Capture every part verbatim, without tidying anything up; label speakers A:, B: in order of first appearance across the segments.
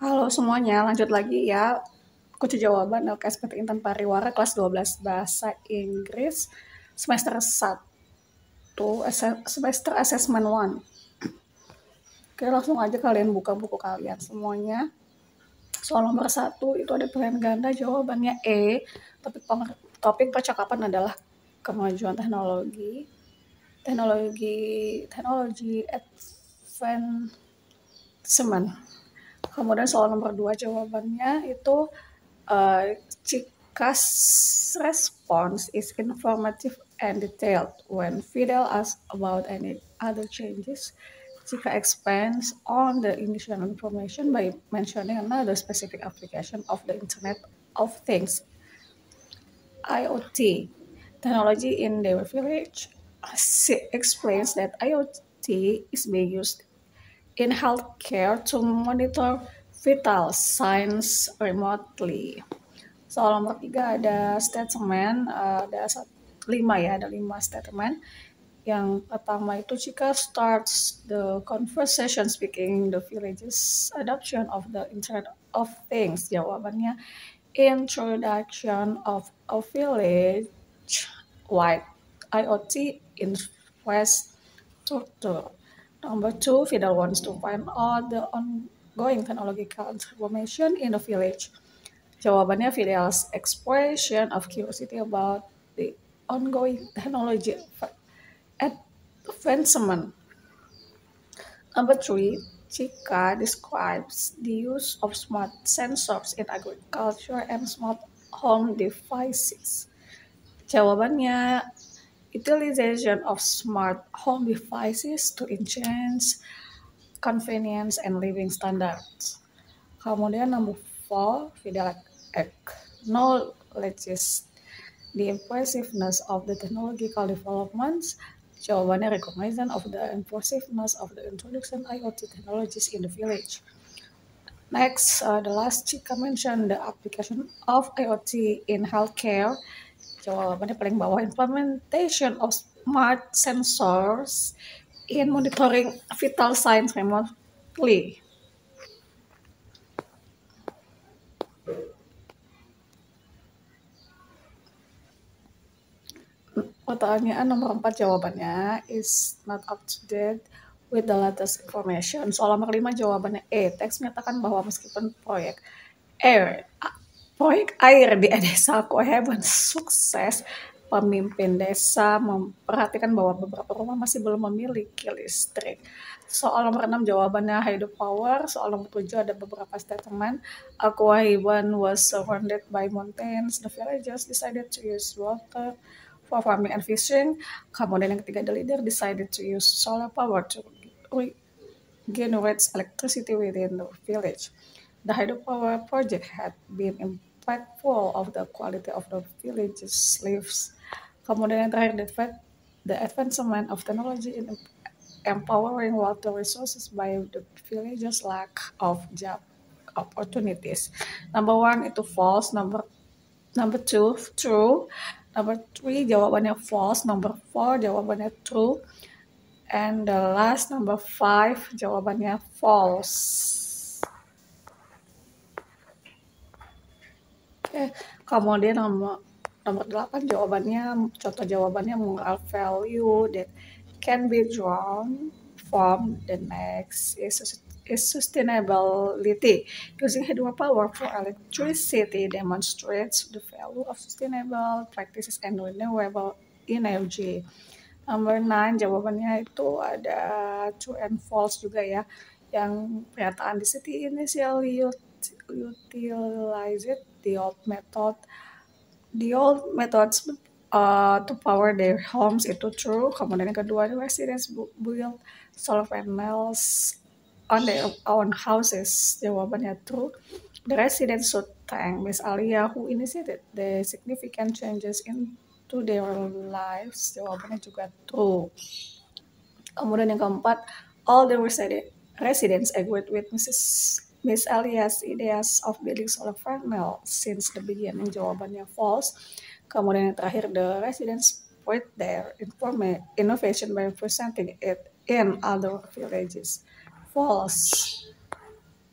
A: Halo semuanya, lanjut lagi ya. Kunci jawaban L K S P T Intan Pariwara kelas dua belas Bahasa Inggris semester satu, semester assessment one. Oke, langsung aja kalian buka buku kalian semuanya. Soal nomor satu itu ada pilihan ganda, jawabannya E. Topik, topik percakapan adalah kemajuan teknologi, teknologi, teknologi advancement. Kemudian soal nomor dua jawabannya itu uh, Chika's response is informative and detailed. When Fidel asks about any other changes, Chika expands on the initial information by mentioning another specific application of the Internet of Things, I O T, technology in their village. She explains that I O T is being used in healthcare to monitor vital signs remotely. Soal nomor tiga ada statement, ada lima ya, ada lima statement. Yang pertama itu jika starts the conversation speaking the village's adoption of the Internet of Things. Jawabannya introduction of a village wide I O T infrastructure. Number two, Fidel wants to find out the ongoing technological transformation in the village. Jawabannya Fidel's expression of curiosity about the ongoing technology advancement. Number three, Chika describes the use of smart sensors in agriculture and smart home devices. Jawabannya utilization of smart home devices to enhance convenience and living standards. Kemudian number four, Fidel acknowledges the impressiveness of the technological developments. Jawabannya recognition of the impressiveness of the introduction I O T technologies in the village. Next, uh, the last Chika mentioned the application of I O T in healthcare. Jawabannya paling bawah, implementation of smart sensors in monitoring vital signs remotely. Pertanyaan nomor empat jawabannya is not up to date with the latest information. Soal nomor lima jawabannya E. Teks menyatakan bahwa meskipun proyek air, proyek air di desa Koheban sukses, pemimpin desa memperhatikan bahwa beberapa rumah masih belum memiliki listrik. Soal nomor enam jawabannya hydropower. Soal nomor tujuh ada beberapa statement. Koheban was surrounded by mountains. The villagers decided to use water for farming and fishing. Kemudian yang ketiga, the leader decided to use solar power to generate electricity within the village. The hydropower project had been impactful of the quality of the village's lives. Kemudian yang terakhir, the, the advancement of technology in empowering water resources by the villagers' lack of job opportunities. Number one itu false, number number two true, number three jawabannya false, number four jawabannya true, and the last number five jawabannya false. Oke, kemudian nomor nomor delapan jawabannya, contoh jawabannya moral value that can be drawn from the next is, is sustainability. Using hydropower for electricity demonstrates the value of sustainable practices and renewable energy. Number nine jawabannya itu ada true and false juga ya. Yang pernyataan di city initially utilized the old method, the old methods uh, to power their homes itu true. Kemudian yang kedua, the residents build solar panels on their own houses. Jawabannya true. The residents should thank Miss Alia who initiated the significant changes into their lives. Jawabannya juga true. Kemudian yang keempat, all the residents agreed with Missus Miss Alia's ideas of building solar panel since the beginning. Jawabannya false. Kemudian yang terakhir, the residents spread their innovation by presenting it in other villages. False.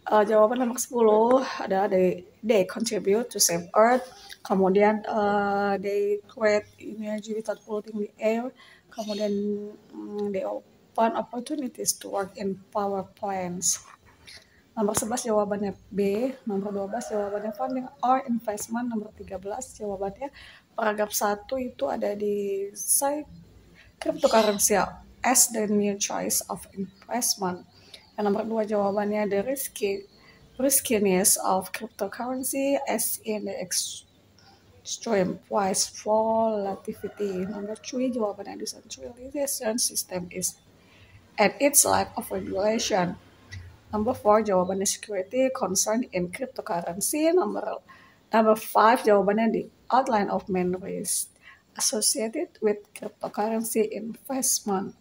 A: Uh, jawaban nomor sepuluh ada they, they contribute to save Earth. Kemudian uh, they create energy without polluting the air. Kemudian mm, they open opportunities to work in power plants. Nomor sebelas jawabannya B, nomor dua belas jawabannya funding or investment, nomor tiga belas jawabannya paragraf satu itu ada di site cryptocurrency as the new choice of investment. Yang nomor dua jawabannya the risky riskiness of cryptocurrency as in the extreme price volatility. Nomor three jawabannya the decentralization system is at its lack of regulation. Number four jawabannya security concern in cryptocurrency. Number number five jawabannya the outline of main risk associated with cryptocurrency investment.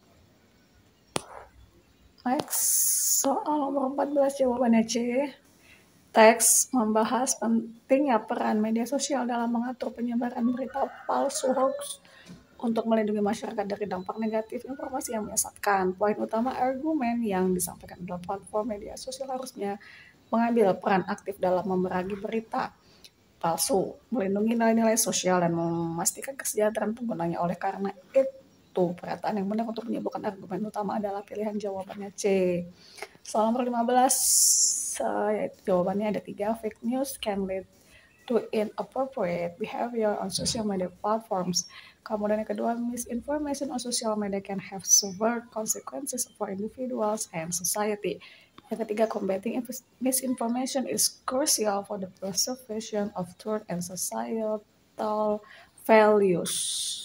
A: Next, soal nomor empat belas jawabannya C. Teks membahas pentingnya peran media sosial dalam mengatur penyebaran berita palsu hoax untuk melindungi masyarakat dari dampak negatif informasi yang menyesatkan. Poin utama argumen yang disampaikan dalam platform media sosial harusnya mengambil peran aktif dalam memerangi berita palsu, melindungi nilai-nilai sosial, dan memastikan kesejahteraan penggunanya. Oleh karena itu, pernyataan yang benar untuk menyebutkan argumen utama adalah pilihan jawabannya C. Soal nomor lima belas, yaitu jawabannya ada tiga. Fake news can lead to inappropriate behavior on social media platforms. Kemudian yang kedua, misinformation on social media can have severe consequences for individuals and society. Yang ketiga, combating misinformation is crucial for the preservation of truth and societal values.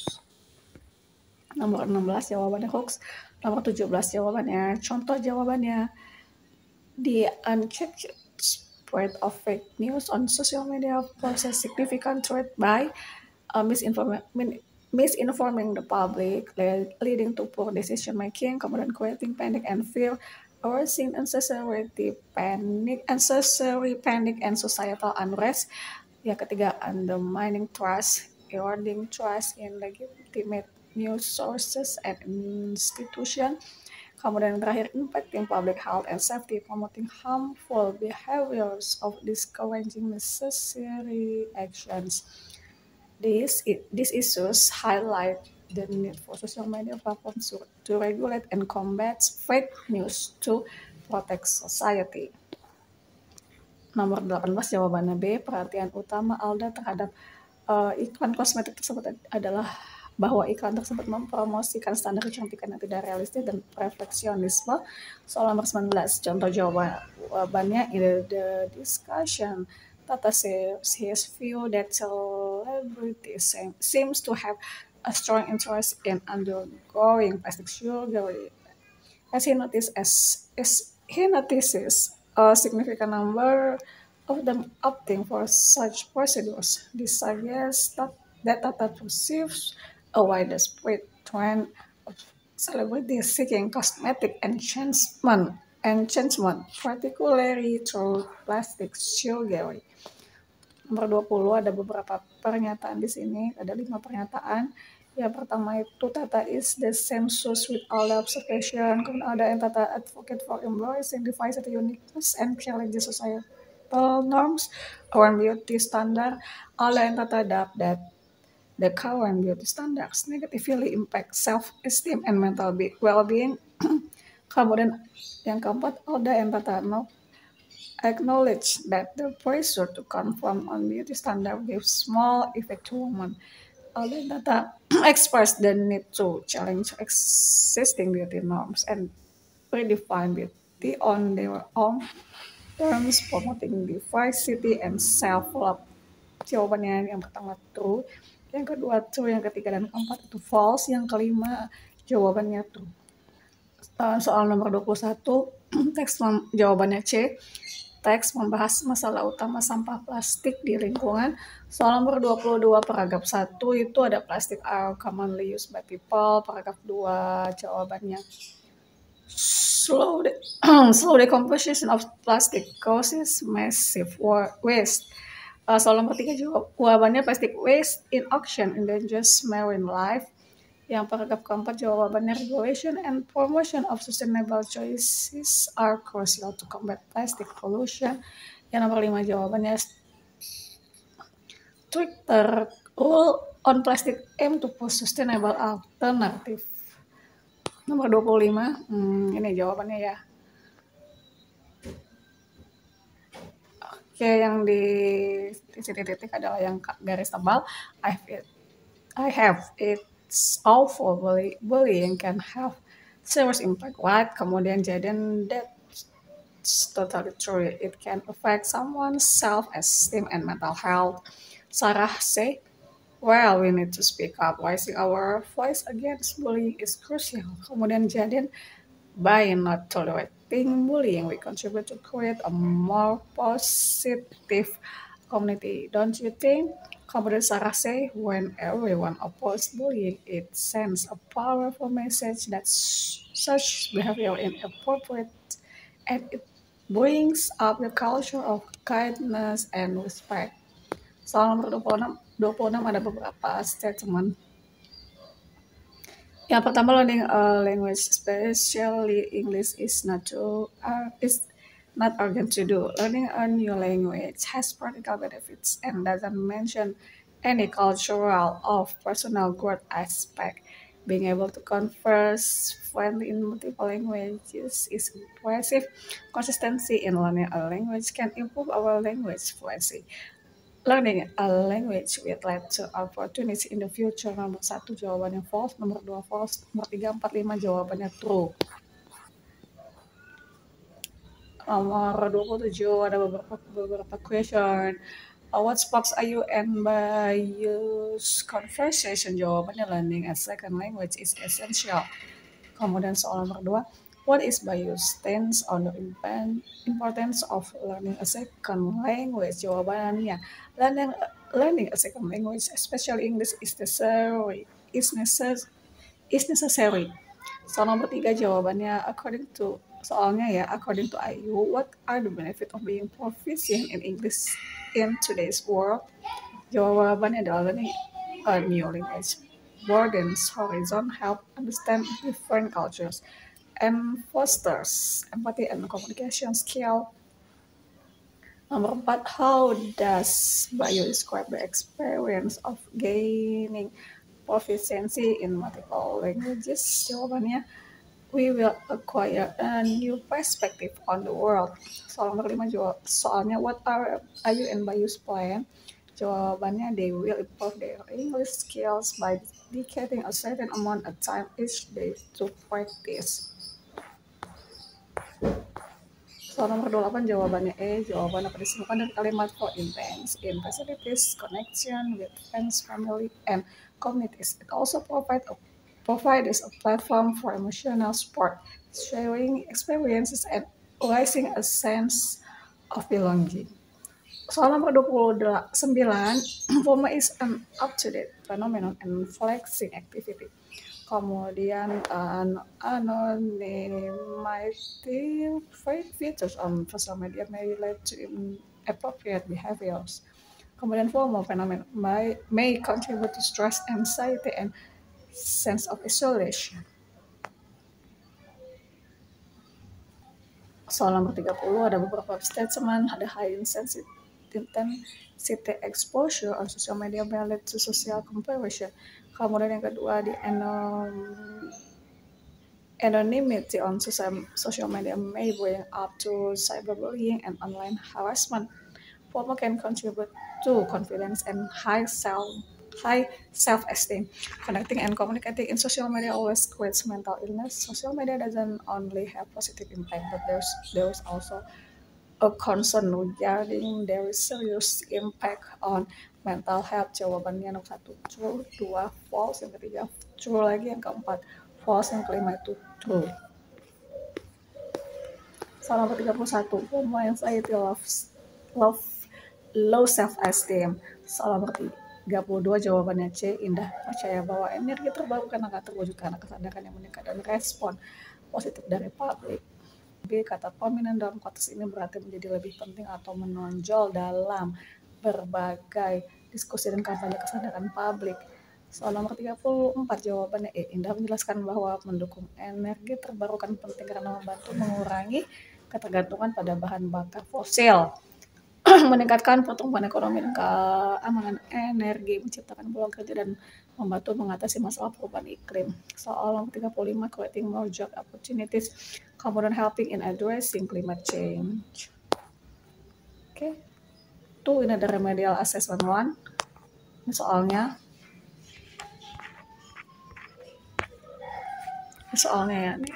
A: Nomor enam belas jawabannya hoax. Nomor tujuh belas jawabannya, contoh jawabannya, the unchecked spread of fake news on social media poses significant threat by uh, misinform- misinforming the public, leading to poor decision making, kemudian creating panic and fear, arousing unnecessary panic, unnecessary panic and societal unrest. Yang ketiga, undermining trust, eroding trust in legitimate news sources and institutions. Kemudian yang terakhir, impacting public health and safety, promoting harmful behaviors of discouraging necessary actions. These, these issues highlight the need for social media platforms to, to regulate and combat fake news to protect society. Nomor delapan belas jawabannya B, perhatian utama Alda terhadap uh, iklan kosmetik tersebut adalah bahwa iklan tersebut mempromosikan standar kecantikan yang tidak realistis dan perfeksionisme. Soal nomor sembilan belas, contoh jawabannya in the discussion, Tata says his view that celebrities seems to have a strong interest in undergoing plastic surgery, as he notices as, as he notices a significant number of them opting for such procedures. This suggests that, that Tata perceives a widespread trend of celebrities seeking cosmetic enhancement, enhancement, particularly through plastic surgery. Nomor dua puluh ada beberapa pernyataan di sini, ada lima pernyataan. Yang pertama itu Tata is the census with all the observation. Kemudian ada yang Tata advocate for embracing diversity, uniqueness, and challenges societal norms around beauty standard. Ada yang Tata adapt that the current beauty standards negatively impact self-esteem and mental well-being. Kemudian yang keempat, ada yang Tata acknowledge that the pressure to conform on beauty standard gives small effect to women. Although Tata express the need to challenge existing beauty norms and redefine beauty on their own terms, promoting diversity and self-love. Jawabannya yang pertama true, yang kedua true, yang ketiga dan keempat itu false, yang kelima jawabannya true. Soal nomor dua puluh satu, teks jawabannya C. Teks membahas masalah utama sampah plastik di lingkungan. Soal nomor dua puluh dua, paragraf satu itu ada plastic are commonly used by people. Paragraf dua jawabannya slow, de- slow decomposition of plastic causes massive waste. Uh, soal nomor tiga jawabannya plastic waste in auction endangers marine life. Yang paragraf keempat jawabannya regulation and promotion of sustainable choices are crucial to combat plastic pollution. Yang nomor lima jawabannya stricter rule on plastic aim to push sustainable alternative. Nomor dua puluh lima, hmm, ini jawabannya ya. Oke, yang di titik-titik adalah yang garis tebal. I have it. I have it's awful bully, bullying can have serious impact. What? Kemudian Jaden that's totally true. It can affect someone's self-esteem and mental health. Sarah say, well, we need to speak up. Raising our voice against bullying is crucial. Kemudian Jaden, by not tolerating bullying, we contribute to create a more positive community, don't you think? Kemudian Sarah say, when everyone opposes bullying, it sends a powerful message that such behavior is inappropriate and it brings up the culture of kindness and respect. Soal nomor dua puluh enam, dua puluh enam ada beberapa statement. Yang pertama, learning a language, especially English, is not to uh, is not urgent to do. Learning a new language has practical benefits and doesn't mention any cultural or personal growth aspect. Being able to converse fluently in multiple languages is impressive. Consistency in learning a language can improve our language fluency. Learning a language will lead to opportunities in the future. Nomor satu jawabannya false, nomor dua false, nomor tiga, empat, lima jawabannya true. Nomor dua puluh tujuh ada beberapa beberapa question. Uh, what sparks are you and by use conversation? Jawabannya learning a second language is essential. Kemudian soal nomor dua, what is Bayus stance on the importance of learning a second language? Jawabannya, learning, learning a second language, especially English, is necessary. Is necessary. Is necessary. Soal nomor tiga jawabannya, according to soalnya ya, according to I U, what are the benefits of being proficient in English in today's world? Jawabannya adalah learning a new language broadens horizon, help understand different cultures, and fosters empathy and communication skill. Nomor empat, how does Bayu describe the experience of gaining proficiency in multiple languages? Jawabannya, we will acquire a new perspective on the world. Soal nomor lima jawab, soalnya what are Ayu and Bayu's plan? Jawabannya, they will improve their English skills by dedicating a certain amount of time each day to practice. Soal nomor dua puluh delapan jawabannya E, jawaban apa disimpulkan dari kalimat for intense in facilities, connection with friends, family, and communities. It also provide a, provides a platform for emotional support, sharing experiences, and raising a sense of belonging. Soal nomor dua puluh sembilan, FOMO is an up-to-date phenomenon and flexing activity. Kemudian an anonymity features on social media may lead to inappropriate behaviors. Kemudian FOMO phenomenon may, may contribute to stress, anxiety, and sense of isolation. Soal nomor tiga puluh ada beberapa statement, ada high intensity intensity exposure on social media may lead to social comparison. Kemudian yang kedua di anom, anonymity on social, social media may bring up to cyberbullying and online harassment. FOMO can contribute to confidence and high self high self-esteem. Connecting and communicating in social media always creates mental illness. Social media doesn't only have positive impact, but there's there's also a concern regarding their serious impact on mental health. Jawabannya nomor satu true, dua false, yang ketiga true lagi, yang keempat false, yang kelima itu true. Soal nomor tiga puluh satu, FOMO anxiety loves love low self-esteem. Soal nomor tiga puluh dua jawabannya C, Indah percaya bahwa energi terbarukan akan terwujud karena kesadaran yang meningkat dan respon positif dari publik. B, kata prominent dalam konteks ini berarti menjadi lebih penting atau menonjol dalam berbagai diskusi dan kampanye kesadaran publik. Soal nomor tiga puluh empat jawabannya E. Indah menjelaskan bahwa mendukung energi terbarukan penting karena membantu mengurangi ketergantungan pada bahan bakar fosil, meningkatkan pertumbuhan ekonomi dan keamanan energi, menciptakan peluang kerja dan membantu mengatasi masalah perubahan iklim. Soal nomor tiga puluh lima, creating more job opportunities, kemudian helping in addressing climate change. Oke, okay. Tuh ini ada remedial assessment one. Ini soalnya. Ini soalnya ya nih.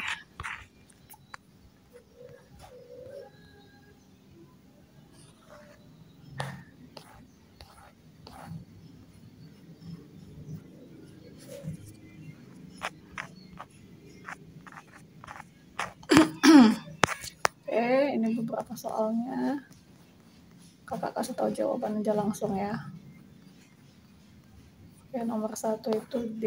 A: Oke, ini beberapa soalnya. Kakak kasih tahu jawaban aja langsung ya. Oke, nomor satu itu D.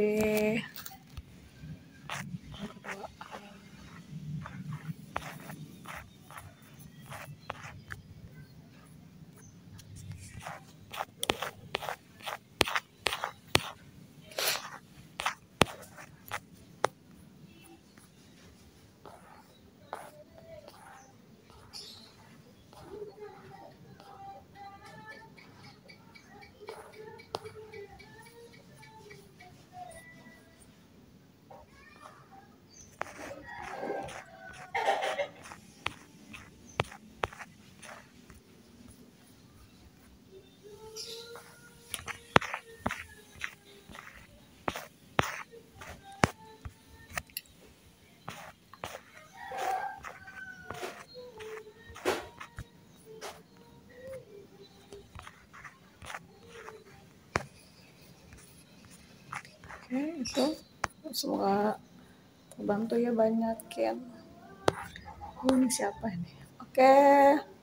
A: Oke, itu semoga terbantu ya banyak ya. Ini siapa ini? Oke.